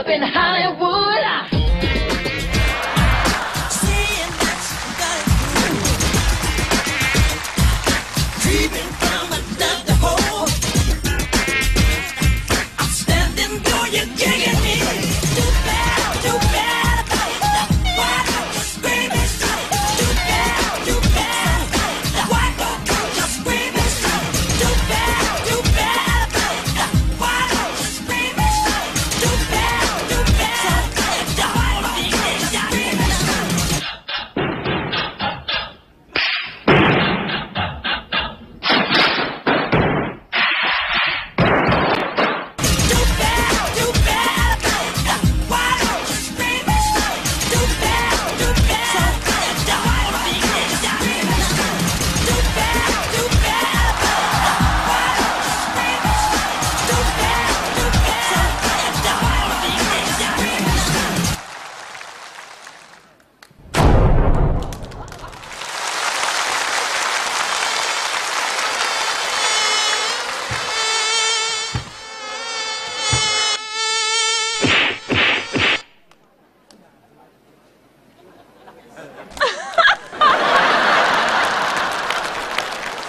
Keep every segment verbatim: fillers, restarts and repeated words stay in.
up in Hollywood. Creeping from another hole. I'm standing there, you're kicking me. Too bad, too bad about it. Why don't you scream and shout? Too bad, too bad about it. Why don't you just scream and shout? Too bad, too bad about it. Why don't you scream and shout? Too bad, too bad about it. Why don't you just scream and shout?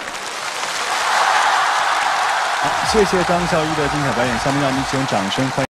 谢谢张孝一的精彩表演，下面让我们一起用掌声欢迎。